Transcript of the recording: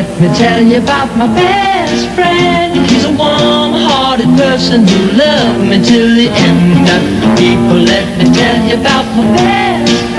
let me tell you about my best friend. He's a warm-hearted person who loved me till the end. People, let me tell you about my best